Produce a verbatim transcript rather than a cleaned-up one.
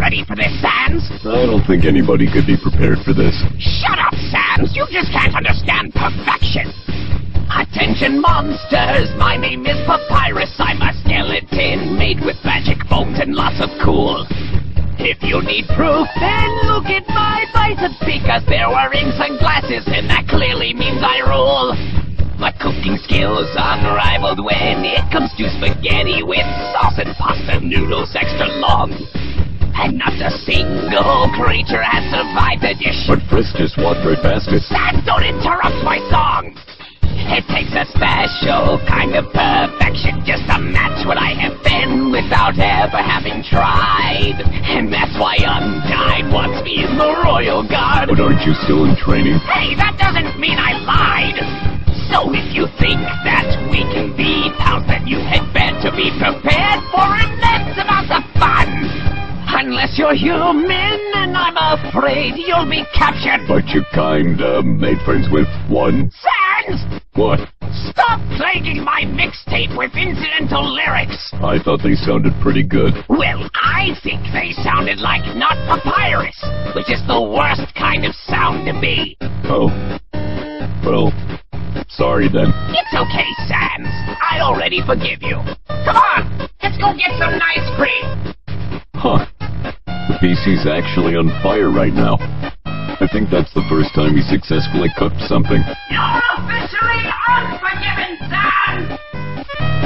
ready for this, Sans? I don't think anybody could be prepared for this. Shut up, Sans! You just can't understand perfection! Attention, monsters! My name is Papyrus. I'm a skeleton made with magic bones and lots of cool. If you need proof, then look at my biceps, because they're wearing sunglasses, and that clearly means I rule. My cooking skills unrivaled when it comes to spaghetti with sauce and pasta noodles extra long. And not a single creature has survived the dish. But Frisk just walked right past it. Sans, don't interrupt my song! It takes a special kind of perfection just to match what I have been without ever having tried. And that's why Undyne wants me in the Royal Guard. But aren't you still in training? Hey, that doesn't mean I lied! So if you think that we can be pals, then you had better be prepared for immense amounts of fun! Unless you're human, and I'm afraid you'll be captured. But you kinda made friends with one. Sans! What? Stop plaguing my mixtape with incidental lyrics! I thought they sounded pretty good. Well, I think they sounded like not papyrus, which is the worst kind of sound to be. Oh. Well, sorry then. It's okay, Sans. I already forgive you. Come on, let's go get some ice cream. Huh. The P C's actually on fire right now. I think that's the first time he successfully cooked something. You're officially unforgiven, Sans!